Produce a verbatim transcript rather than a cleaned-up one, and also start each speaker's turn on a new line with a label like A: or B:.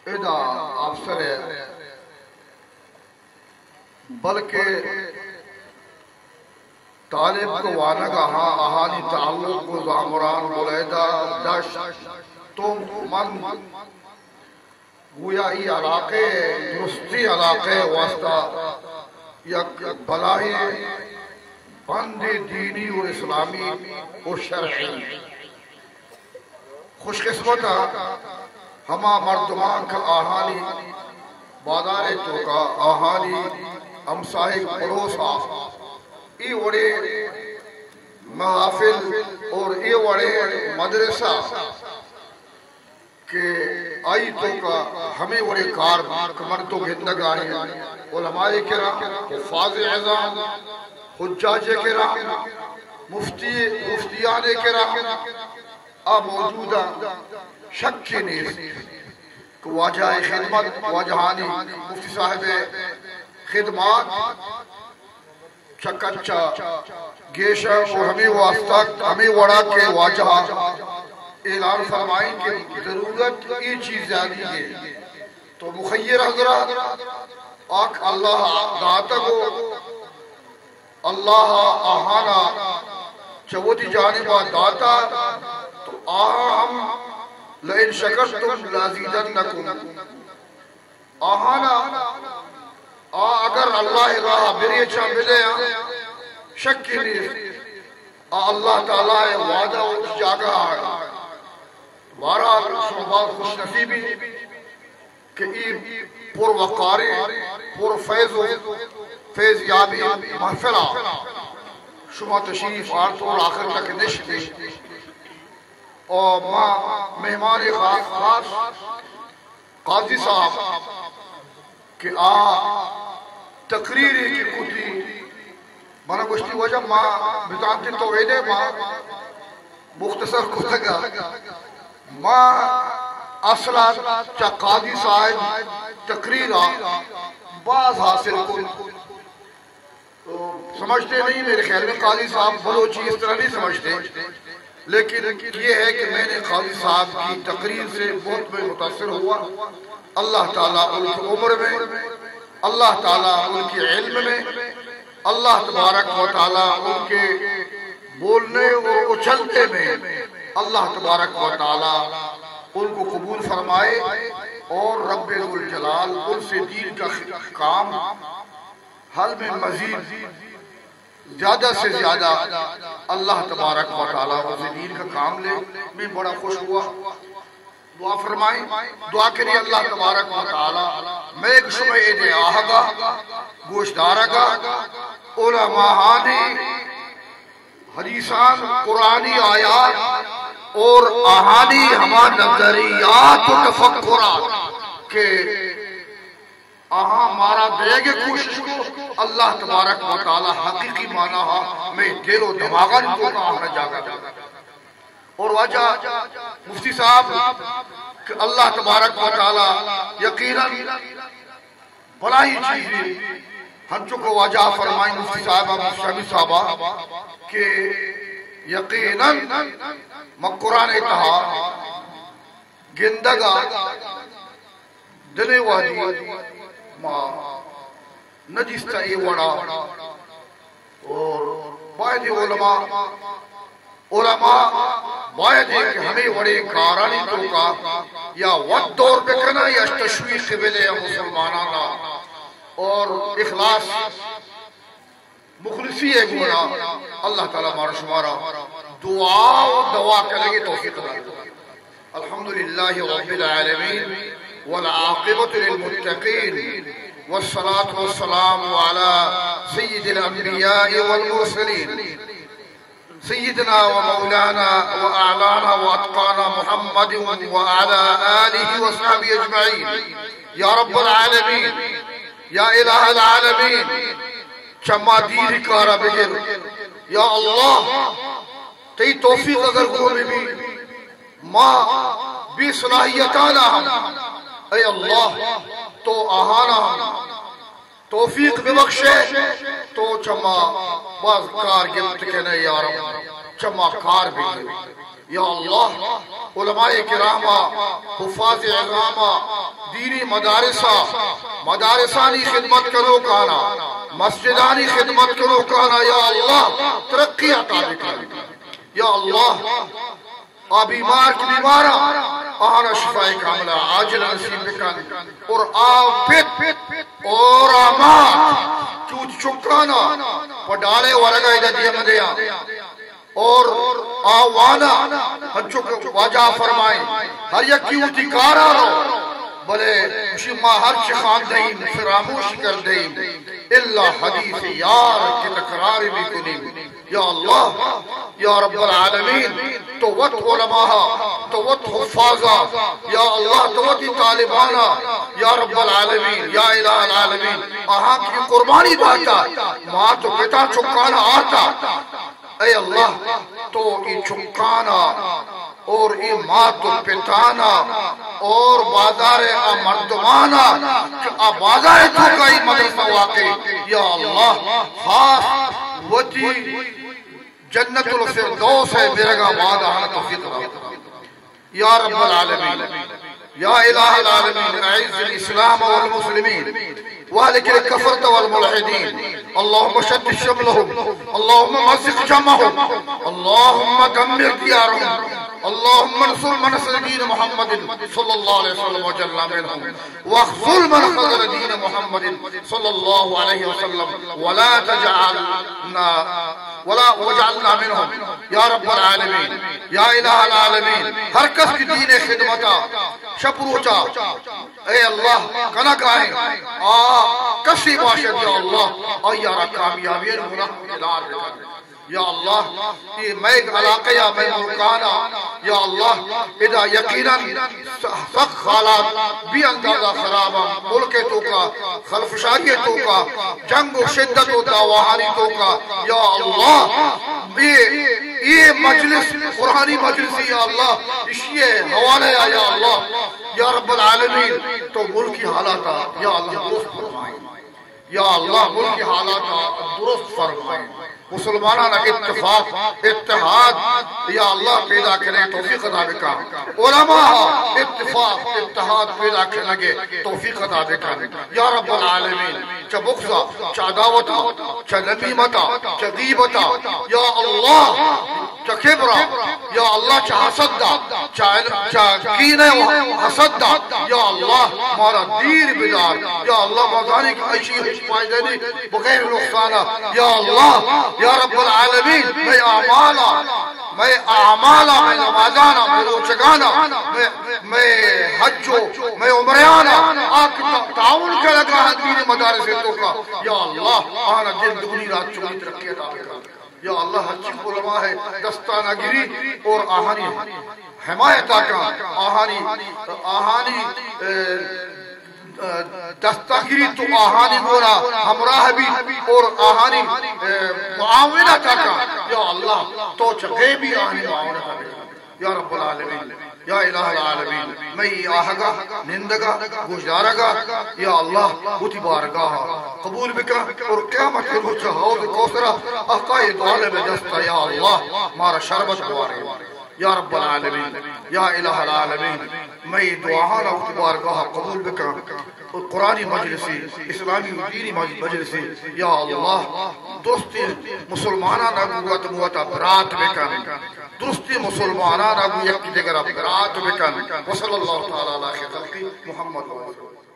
A: ادا افسر ہے بلکہ طالب کو وانگا ہاں آہانی تعلق کو زامران بلیدہ دش تم من گویا ای علاقے درستی علاقے واسطہ یک بلائی بند دینی اور اسلامی اور شرعی خوش قسمت ہما مردمان کا آہانی بادار چوکا آہانی امساہی پڑوسا ای وڑے محافل اور ای وڑے مدرسہ کہ آئی تو کا ہمیں وڑے کار کمر تو گندگ آئے علماء کرام حفاظ اعظام حجاج کرام مفتی مفتیان کرام آ موجودہ شک کی نیز کہ واجہ خدمت واجہانی مفتی صاحب خدمات چکچا گیشہ اور ہمیں واسطہ ہمیں وڑا کے واجہ اعلان فرمائیں کہ ضرورت یہ چیز زیادی ہے تو مخیر حضرات آکھ اللہ داتا کو اللہ آہانا چوتی جانبہ داتا تو آہا ہم لئن شکرتم لازیدنکم آہانا اگر اللہ راہ بریچہ ملے شک کی نہیں اللہ تعالیٰ وعدہ اٹھ جاگا بارہ صحبات خوش نصیبی کہ ای پر وقاری پر فیض و فیض یابی محفلہ شما تشریف آرت اور آخر تک نشتی اور ماں مہمان خاص خاص قاضی صاحب کہ آ تقریری کی کتی مانا گوشتی وجہ ماں بتانتی توحیدے ماں مختصر کتگا ماں اصلا چا قاضی صاحب تقریرہ باز حاصل کن سمجھتے نہیں میرے خیال میں قاضی صاحب بلوچی اس طرح نہیں سمجھتے لیکن یہ ہے کہ میں نے قاضی صاحب کی تقریر سے بہت میں متاثر ہوا اللہ تعالیٰ ان کی عمر میں اللہ تعالیٰ ان کی علم میں اللہ تبارک و تعالیٰ ان کے بولنے اور اچھلتے میں اللہ تبارک و تعالیٰ ان کو قبول فرمائے اور رب الجلال ان سے دین کا کام حل میں مزید زیادہ سے زیادہ اللہ تبارک و تعالیٰ ان سے دین کا کام لے میں بڑا خوش ہوا دعا فرمائیں دعا کریے اللہ تبارک و تعالیٰ میں ایک شمع دے آہگا گوشدارگا علماءانی حدیثان قرآنی آیات اور آہانی ہما نظریات و تفکرات کہ آہاں مارا دے گے کوشش کو اللہ تبارک و تعالیٰ حقیقی معنی ہاں میں دل و دماغن کو آہنا جاگا اور وجہ مفتی صاحب کہ اللہ تبارک و تعالیٰ یقیناً بڑا ہی چیزیں ہنچوں کو وجہ فرمائیں مفتی صاحب شامی صاحبہ کہ یقیناً مقرآن اتحا گندگا دلے وادی ماں نجستہ ای وڑا اور باید علماء علماء باید ہے کہ ہمیں وڑے کارانی تو کا یا وقت دور پہ کرنا یا تشویق بلے مسلمانانا اور اخلاص مخلصی ہے گونا اللہ تعالیٰ مارا شمارا دعا و دعا کریں توفیق دار الحمدللہ رب العالمین والعاقبة للمتقين والصلاة والسلام على سيد الأنبياء والمرسلين سيدنا ومولانا وأعلانا وأتقانا محمد وعلى آله وصحبه أجمعين يا رب العالمين يا إله العالمين چما دیر کارا بگر یا اللہ تی توفیق اگر گونے بھی ماں بھی صلاحیتانا ہم اے اللہ تو آہانا ہم توفیق ببخشے تو چما باز کار گفت کہنے یا رب چما کار بھی یا اللہ علماء کرامہ حفاظ اعظامہ دینی مدارسہ مدارسانی خدمت کرو کانا مسجدانی خدمت کرو کانا یا اللہ ترقی عطا بکن یا اللہ آ بیمار کی بیمارا آنا شفاء کاملہ عاجل نصیب بکن اور آفت اور آمات چوت چکانا پڑھالے ورگا ادھا دیا مدیا اور آوانا ہنچو واجہ فرمائیں ہر یکی ہوتی کارا رو بلے شما ہر چخان دیں فراموش کر دیں اللہ حدیث یار کی تقرار بھی کنیں یا اللہ یا رب العالمین توت علماء توت حفاظہ یا اللہ توتی طالبانہ یا رب العالمین یا الہ العالمین آہاں کی قربانی داتا ماں تو پتا چکانا آتا اے اللہ تو ای چکانا اور ای ماں تو پتانا اور بازار مردمانا آ بازار تو کئی مدرسہ واقعی یا اللہ خاص وجی جنت الفردوس ہے میرگا بعد آنا توفیق رہا یا رب العالمین یا الہ العالمین اعز الاسلام والمسلمین وَلِكِ الْكَفَرْتَ وَالْمُلْحِدِينَ اللهم شد شملهم اللهم مزق جمعهم اللهم دمر ديارهم اللهم انصر من نصر دين محمد صلى الله عليه وسلم وجل منهم واخذل من خذل دين محمد صلى الله عليه وسلم ولا تجعلنا ولا وجعلنا منهم یا رب العالمین یا الہ العالمین ہر کس کی دین خدمتا شپروچا اے اللہ کنا کائیں آ کسی باشد یا اللہ اور یا رب کامیابین منحق الار بکر یا اللہ یہ میں ایک علاقہ یا میں ملکانا یا اللہ اذا یقیناً سخت حالات بھی اندازہ خرابا ملک تو کا خلفشاری تو کا جنگ و شدت و داوہانی تو کا یا اللہ یہ مجلس قرآنی مجلسی یا اللہ اسی حوالے یا اللہ یا رب العالمین تو ملکی حالاتا یا اللہ درست فرمائیں یا اللہ ملکی حالاتا درست فرمائیں مسلمانانا اتفاق اتحاد یا اللہ پیدا کریں توفیق عطا بکا علماء اتفاق اتحاد پیدا کرنگے توفیق عطا بکا یا رب العالمین چا بغضا چا عداوتا چا نمیمتا چا غیبتا یا اللہ چا کبرا یا اللہ چا حسد چا کینے و حسد یا اللہ مارا دیر بدار یا اللہ مدانی کا عیشی حشمائی دینی بغیر نقصانا یا اللہ یا رب العالمین میں اعمالا میں اعمالا میں نمازانا میں روچگانا میں حجو میں عمریانا آکھ تعاون کا لگا ہے دین مدارس تو کا یا اللہ آنا جن دونی رات چونی ترقی عطا بکا یا اللہ اچھی علماء ہے دستانہ گری اور آہانی حمایتہ کا آہانی آہانی دستگیری تو آہانی گورا ہمراہ بھی اور آہانی معاونہ تاکا یا اللہ تو چگے بھی آہانی معاونہ تاکا یا رب العالمین یا الہ العالمین میں آہگا نندگا گوشدارگا یا اللہ بوتی بارگاہ قبول بکا اور قیامت کے روچہ حوض کوسرہ احقائی دعالے میں دستا یا اللہ مارا شربت بوارے یا رب العالمین یا الہ العالمین میں دعاہانا بارگاہ قبول بکا قرآنی مجلسی اسلامی و دینی مجلسی یا اللہ درستی مسلمانانا قوت موتا برات بکن درستی مسلمانانا قوت یک دیگر برات بکن وصل اللہ تعالی علیہ خلقی محمد و